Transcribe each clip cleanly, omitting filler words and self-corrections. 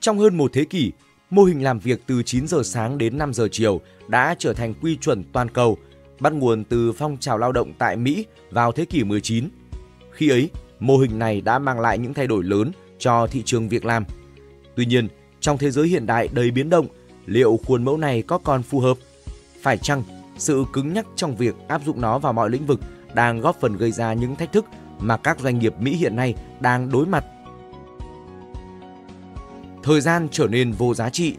Trong hơn một thế kỷ, mô hình làm việc từ 9 giờ sáng đến 5 giờ chiều đã trở thành quy chuẩn toàn cầu, bắt nguồn từ phong trào lao động tại Mỹ vào thế kỷ 19. Khi ấy, mô hình này đã mang lại những thay đổi lớn cho thị trường việc làm. Tuy nhiên, trong thế giới hiện đại đầy biến động, liệu khuôn mẫu này có còn phù hợp? Phải chăng sự cứng nhắc trong việc áp dụng nó vào mọi lĩnh vực đang góp phần gây ra những thách thức mà các doanh nghiệp Mỹ hiện nay đang đối mặt? Thời gian trở nên vô giá trị.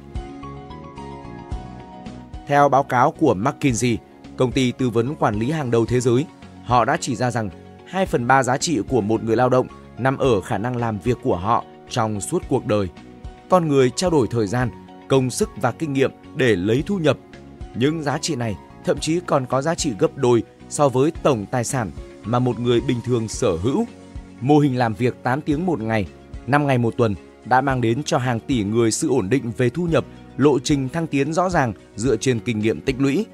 Theo báo cáo của McKinsey, công ty tư vấn quản lý hàng đầu thế giới, họ đã chỉ ra rằng 2/3 giá trị của một người lao động nằm ở khả năng làm việc của họ trong suốt cuộc đời. Con người trao đổi thời gian, công sức và kinh nghiệm để lấy thu nhập. Những giá trị này thậm chí còn có giá trị gấp đôi so với tổng tài sản mà một người bình thường sở hữu. Mô hình làm việc 8 tiếng một ngày, 5 ngày một tuần đã mang đến cho hàng tỷ người sự ổn định về thu nhập, lộ trình thăng tiến rõ ràng dựa trên kinh nghiệm tích lũy.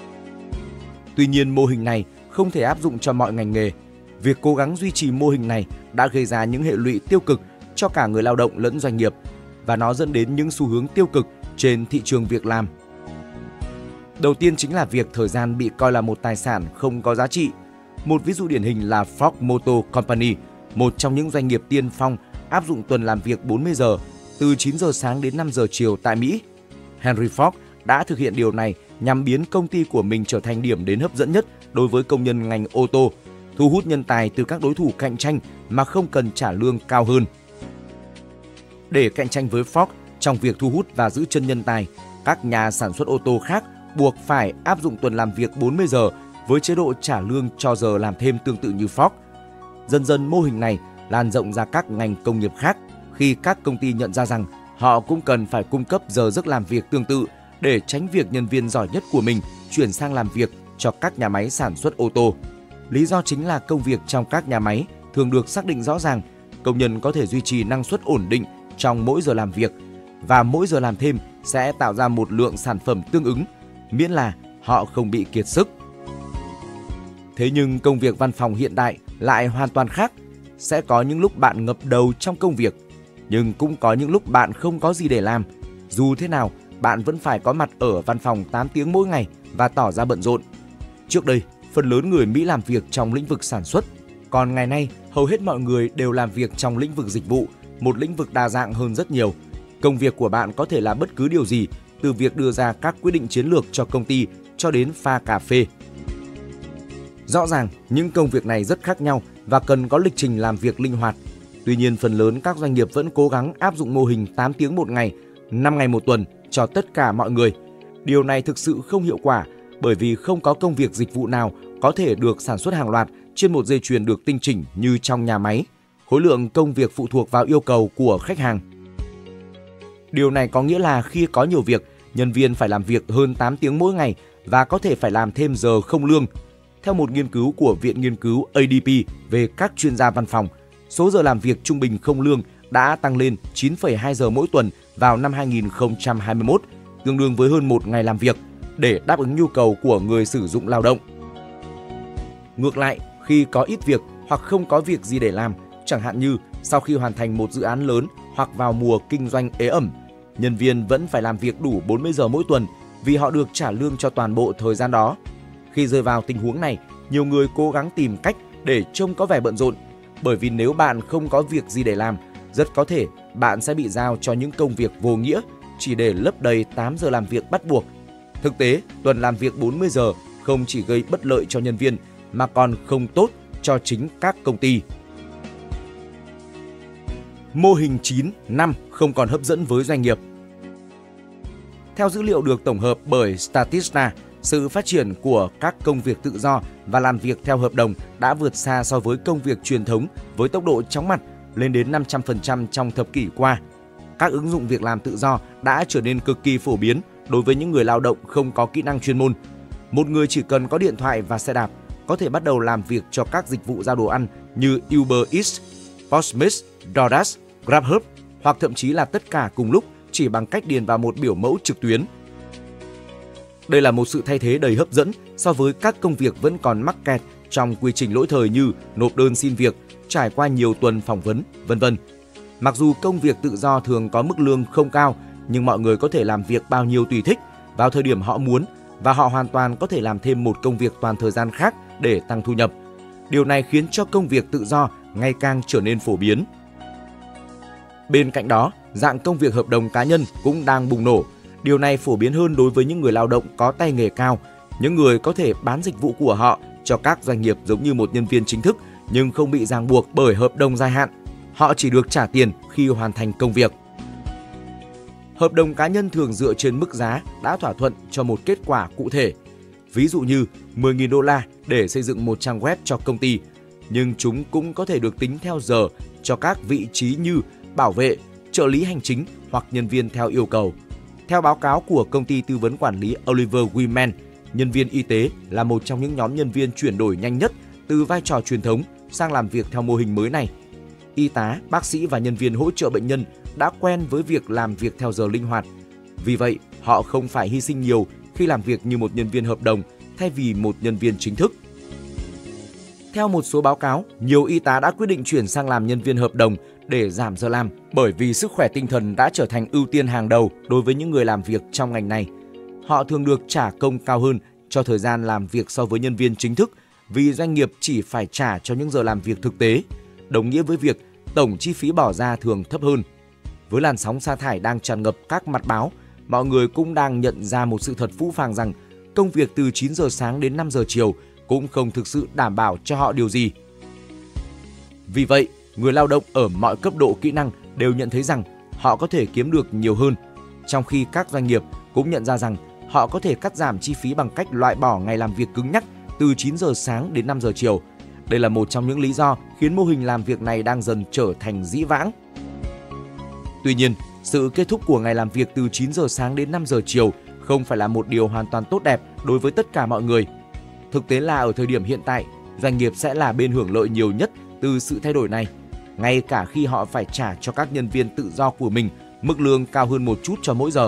Tuy nhiên, mô hình này không thể áp dụng cho mọi ngành nghề. Việc cố gắng duy trì mô hình này đã gây ra những hệ lụy tiêu cực cho cả người lao động lẫn doanh nghiệp, và nó dẫn đến những xu hướng tiêu cực trên thị trường việc làm. Đầu tiên chính là việc thời gian bị coi là một tài sản không có giá trị. Một ví dụ điển hình là Ford Motor Company, một trong những doanh nghiệp tiên phong áp dụng tuần làm việc 40 giờ, từ 9 giờ sáng đến 5 giờ chiều tại Mỹ. Henry Ford đã thực hiện điều này nhằm biến công ty của mình trở thành điểm đến hấp dẫn nhất đối với công nhân ngành ô tô, thu hút nhân tài từ các đối thủ cạnh tranh mà không cần trả lương cao hơn. Để cạnh tranh với Ford trong việc thu hút và giữ chân nhân tài, các nhà sản xuất ô tô khác buộc phải áp dụng tuần làm việc 40 giờ với chế độ trả lương cho giờ làm thêm tương tự như Ford. Dần dần mô hình này lan rộng ra các ngành công nghiệp khác khi các công ty nhận ra rằng họ cũng cần phải cung cấp giờ giấc làm việc tương tự để tránh việc nhân viên giỏi nhất của mình chuyển sang làm việc cho các nhà máy sản xuất ô tô. Lý do chính là công việc trong các nhà máy thường được xác định rõ ràng, công nhân có thể duy trì năng suất ổn định trong mỗi giờ làm việc và mỗi giờ làm thêm sẽ tạo ra một lượng sản phẩm tương ứng, miễn là họ không bị kiệt sức. Thế nhưng công việc văn phòng hiện đại lại hoàn toàn khác. Sẽ có những lúc bạn ngập đầu trong công việc, nhưng cũng có những lúc bạn không có gì để làm. Dù thế nào, bạn vẫn phải có mặt ở văn phòng 8 tiếng mỗi ngày và tỏ ra bận rộn. Trước đây, phần lớn người Mỹ làm việc trong lĩnh vực sản xuất, còn ngày nay hầu hết mọi người đều làm việc trong lĩnh vực dịch vụ, một lĩnh vực đa dạng hơn rất nhiều. Công việc của bạn có thể là bất cứ điều gì, từ việc đưa ra các quyết định chiến lược cho công ty cho đến pha cà phê. Rõ ràng, những công việc này rất khác nhau và cần có lịch trình làm việc linh hoạt. Tuy nhiên, phần lớn các doanh nghiệp vẫn cố gắng áp dụng mô hình 8 tiếng một ngày, 5 ngày một tuần cho tất cả mọi người. Điều này thực sự không hiệu quả bởi vì không có công việc dịch vụ nào có thể được sản xuất hàng loạt trên một dây chuyền được tinh chỉnh như trong nhà máy. Khối lượng công việc phụ thuộc vào yêu cầu của khách hàng. Điều này có nghĩa là khi có nhiều việc, nhân viên phải làm việc hơn 8 tiếng mỗi ngày và có thể phải làm thêm giờ không lương. Theo một nghiên cứu của Viện Nghiên cứu ADP về các chuyên gia văn phòng, số giờ làm việc trung bình không lương đã tăng lên 9,2 giờ mỗi tuần vào năm 2021, tương đương với hơn một ngày làm việc, để đáp ứng nhu cầu của người sử dụng lao động. Ngược lại, khi có ít việc hoặc không có việc gì để làm, chẳng hạn như sau khi hoàn thành một dự án lớn hoặc vào mùa kinh doanh ế ẩm, nhân viên vẫn phải làm việc đủ 40 giờ mỗi tuần vì họ được trả lương cho toàn bộ thời gian đó. Khi rơi vào tình huống này, nhiều người cố gắng tìm cách để trông có vẻ bận rộn, bởi vì nếu bạn không có việc gì để làm, rất có thể bạn sẽ bị giao cho những công việc vô nghĩa chỉ để lấp đầy 8 giờ làm việc bắt buộc. Thực tế, tuần làm việc 40 giờ không chỉ gây bất lợi cho nhân viên mà còn không tốt cho chính các công ty. Mô hình 9/5 không còn hấp dẫn với doanh nghiệp. Theo dữ liệu được tổng hợp bởi Statista, sự phát triển của các công việc tự do và làm việc theo hợp đồng đã vượt xa so với công việc truyền thống với tốc độ chóng mặt lên đến 500% trong thập kỷ qua. Các ứng dụng việc làm tự do đã trở nên cực kỳ phổ biến đối với những người lao động không có kỹ năng chuyên môn. Một người chỉ cần có điện thoại và xe đạp có thể bắt đầu làm việc cho các dịch vụ giao đồ ăn như Uber Eats, Postmates, DoorDash, GrabHub hoặc thậm chí là tất cả cùng lúc chỉ bằng cách điền vào một biểu mẫu trực tuyến. Đây là một sự thay thế đầy hấp dẫn so với các công việc vẫn còn mắc kẹt trong quy trình lỗi thời như nộp đơn xin việc, trải qua nhiều tuần phỏng vấn, v.v. Mặc dù công việc tự do thường có mức lương không cao, nhưng mọi người có thể làm việc bao nhiêu tùy thích, vào thời điểm họ muốn, và họ hoàn toàn có thể làm thêm một công việc toàn thời gian khác để tăng thu nhập. Điều này khiến cho công việc tự do ngày càng trở nên phổ biến. Bên cạnh đó, dạng công việc hợp đồng cá nhân cũng đang bùng nổ. Điều này phổ biến hơn đối với những người lao động có tay nghề cao, những người có thể bán dịch vụ của họ cho các doanh nghiệp giống như một nhân viên chính thức nhưng không bị ràng buộc bởi hợp đồng dài hạn. Họ chỉ được trả tiền khi hoàn thành công việc. Hợp đồng cá nhân thường dựa trên mức giá đã thỏa thuận cho một kết quả cụ thể. Ví dụ như 10.000 đô la để xây dựng một trang web cho công ty, nhưng chúng cũng có thể được tính theo giờ cho các vị trí như bảo vệ, trợ lý hành chính hoặc nhân viên theo yêu cầu. Theo báo cáo của công ty tư vấn quản lý Oliver Wyman, nhân viên y tế là một trong những nhóm nhân viên chuyển đổi nhanh nhất từ vai trò truyền thống sang làm việc theo mô hình mới này. Y tá, bác sĩ và nhân viên hỗ trợ bệnh nhân đã quen với việc làm việc theo giờ linh hoạt. Vì vậy, họ không phải hy sinh nhiều khi làm việc như một nhân viên hợp đồng thay vì một nhân viên chính thức. Theo một số báo cáo, nhiều y tá đã quyết định chuyển sang làm nhân viên hợp đồng để giảm giờ làm bởi vì sức khỏe tinh thần đã trở thành ưu tiên hàng đầu đối với những người làm việc trong ngành này. Họ thường được trả công cao hơn cho thời gian làm việc so với nhân viên chính thức vì doanh nghiệp chỉ phải trả cho những giờ làm việc thực tế, đồng nghĩa với việc tổng chi phí bỏ ra thường thấp hơn. Với làn sóng sa thải đang tràn ngập các mặt báo, mọi người cũng đang nhận ra một sự thật phũ phàng rằng công việc từ 9 giờ sáng đến 5 giờ chiều cũng không thực sự đảm bảo cho họ điều gì. Vì vậy, người lao động ở mọi cấp độ kỹ năng đều nhận thấy rằng họ có thể kiếm được nhiều hơn, trong khi các doanh nghiệp cũng nhận ra rằng họ có thể cắt giảm chi phí bằng cách loại bỏ ngày làm việc cứng nhắc từ 9 giờ sáng đến 5 giờ chiều. Đây là một trong những lý do khiến mô hình làm việc này đang dần trở thành dĩ vãng. Tuy nhiên, sự kết thúc của ngày làm việc từ 9 giờ sáng đến 5 giờ chiều không phải là một điều hoàn toàn tốt đẹp đối với tất cả mọi người. Thực tế là ở thời điểm hiện tại, doanh nghiệp sẽ là bên hưởng lợi nhiều nhất từ sự thay đổi này, ngay cả khi họ phải trả cho các nhân viên tự do của mình mức lương cao hơn một chút cho mỗi giờ.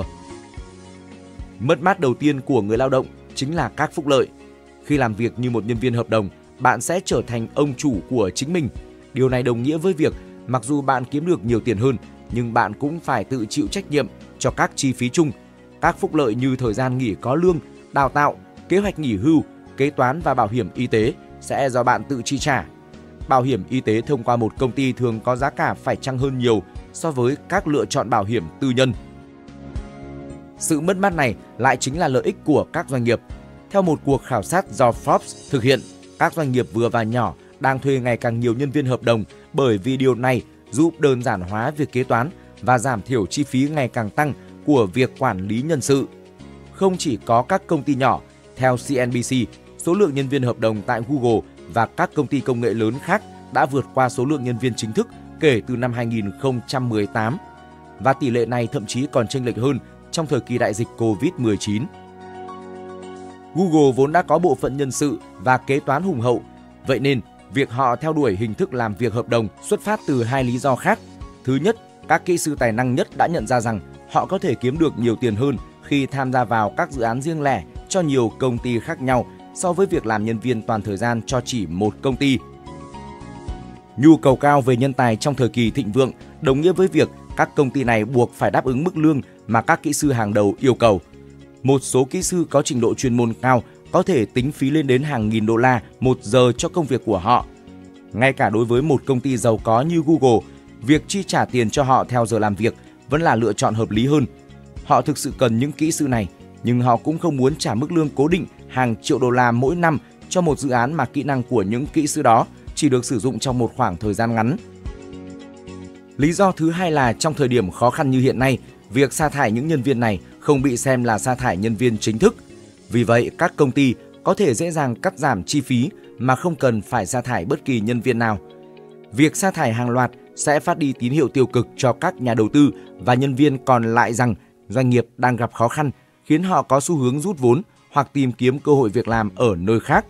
Mất mát đầu tiên của người lao động chính là các phúc lợi. Khi làm việc như một nhân viên hợp đồng, bạn sẽ trở thành ông chủ của chính mình. Điều này đồng nghĩa với việc mặc dù bạn kiếm được nhiều tiền hơn, nhưng bạn cũng phải tự chịu trách nhiệm cho các chi phí chung. Các phúc lợi như thời gian nghỉ có lương, đào tạo, kế hoạch nghỉ hưu, kế toán và bảo hiểm y tế sẽ do bạn tự chi trả. Bảo hiểm y tế thông qua một công ty thường có giá cả phải chăng hơn nhiều so với các lựa chọn bảo hiểm tư nhân. Sự mất mát này lại chính là lợi ích của các doanh nghiệp. Theo một cuộc khảo sát do Forbes thực hiện, các doanh nghiệp vừa và nhỏ đang thuê ngày càng nhiều nhân viên hợp đồng bởi vì điều này giúp đơn giản hóa việc kế toán và giảm thiểu chi phí ngày càng tăng của việc quản lý nhân sự. Không chỉ có các công ty nhỏ, theo CNBC, số lượng nhân viên hợp đồng tại Google và các công ty công nghệ lớn khác đã vượt qua số lượng nhân viên chính thức kể từ năm 2018, và tỷ lệ này thậm chí còn chênh lệch hơn trong thời kỳ đại dịch Covid-19. Google vốn đã có bộ phận nhân sự và kế toán hùng hậu, vậy nên việc họ theo đuổi hình thức làm việc hợp đồng xuất phát từ hai lý do khác. Thứ nhất, các kỹ sư tài năng nhất đã nhận ra rằng họ có thể kiếm được nhiều tiền hơn khi tham gia vào các dự án riêng lẻ cho nhiều công ty khác nhau so với việc làm nhân viên toàn thời gian cho chỉ một công ty. Nhu cầu cao về nhân tài trong thời kỳ thịnh vượng đồng nghĩa với việc các công ty này buộc phải đáp ứng mức lương mà các kỹ sư hàng đầu yêu cầu. Một số kỹ sư có trình độ chuyên môn cao có thể tính phí lên đến hàng nghìn đô la một giờ cho công việc của họ. Ngay cả đối với một công ty giàu có như Google, việc chi trả tiền cho họ theo giờ làm việc vẫn là lựa chọn hợp lý hơn. Họ thực sự cần những kỹ sư này, nhưng họ cũng không muốn trả mức lương cố định hàng triệu đô la mỗi năm cho một dự án mà kỹ năng của những kỹ sư đó chỉ được sử dụng trong một khoảng thời gian ngắn. Lý do thứ hai là trong thời điểm khó khăn như hiện nay, việc sa thải những nhân viên này không bị xem là sa thải nhân viên chính thức. Vì vậy, các công ty có thể dễ dàng cắt giảm chi phí mà không cần phải sa thải bất kỳ nhân viên nào. Việc sa thải hàng loạt sẽ phát đi tín hiệu tiêu cực cho các nhà đầu tư và nhân viên còn lại rằng doanh nghiệp đang gặp khó khăn, khiến họ có xu hướng rút vốn hoặc tìm kiếm cơ hội việc làm ở nơi khác.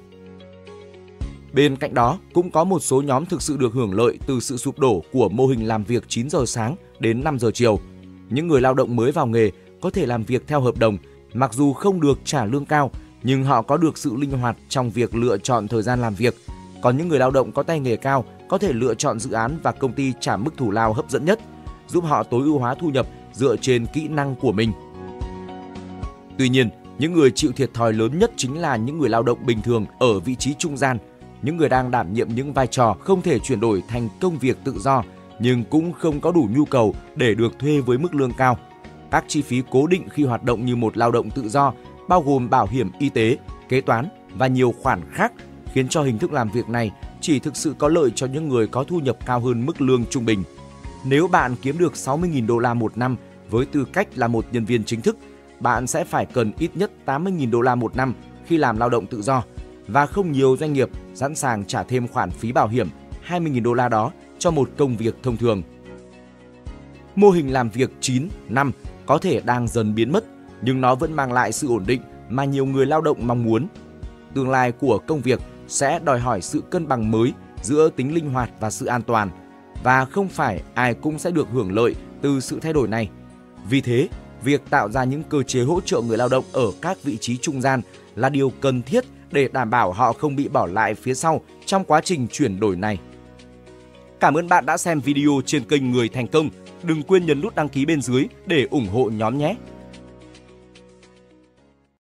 Bên cạnh đó, cũng có một số nhóm thực sự được hưởng lợi từ sự sụp đổ của mô hình làm việc 9 giờ sáng đến 5 giờ chiều. Những người lao động mới vào nghề có thể làm việc theo hợp đồng, mặc dù không được trả lương cao, nhưng họ có được sự linh hoạt trong việc lựa chọn thời gian làm việc. Còn những người lao động có tay nghề cao có thể lựa chọn dự án và công ty trả mức thù lao hấp dẫn nhất. giúp họ tối ưu hóa thu nhập dựa trên kỹ năng của mình. Tuy nhiên, những người chịu thiệt thòi lớn nhất chính là những người lao động bình thường ở vị trí trung gian, những người đang đảm nhiệm những vai trò không thể chuyển đổi thành công việc tự do nhưng cũng không có đủ nhu cầu để được thuê với mức lương cao. Các chi phí cố định khi hoạt động như một lao động tự do bao gồm bảo hiểm y tế, kế toán và nhiều khoản khác, khiến cho hình thức làm việc này chỉ thực sự có lợi cho những người có thu nhập cao hơn mức lương trung bình. Nếu bạn kiếm được 60.000 đô la một năm với tư cách là một nhân viên chính thức, bạn sẽ phải cần ít nhất 80.000 đô la một năm khi làm lao động tự do, và không nhiều doanh nghiệp sẵn sàng trả thêm khoản phí bảo hiểm 20.000 đô la đó cho một công việc thông thường. Mô hình làm việc 9 năm có thể đang dần biến mất, nhưng nó vẫn mang lại sự ổn định mà nhiều người lao động mong muốn. Tương lai của công việc sẽ đòi hỏi sự cân bằng mới giữa tính linh hoạt và sự an toàn, và không phải ai cũng sẽ được hưởng lợi từ sự thay đổi này. Vì thế, việc tạo ra những cơ chế hỗ trợ người lao động ở các vị trí trung gian là điều cần thiết để đảm bảo họ không bị bỏ lại phía sau trong quá trình chuyển đổi này. Cảm ơn bạn đã xem video trên kênh Người Thành Công. Đừng quên nhấn nút đăng ký bên dưới để ủng hộ nhóm nhé!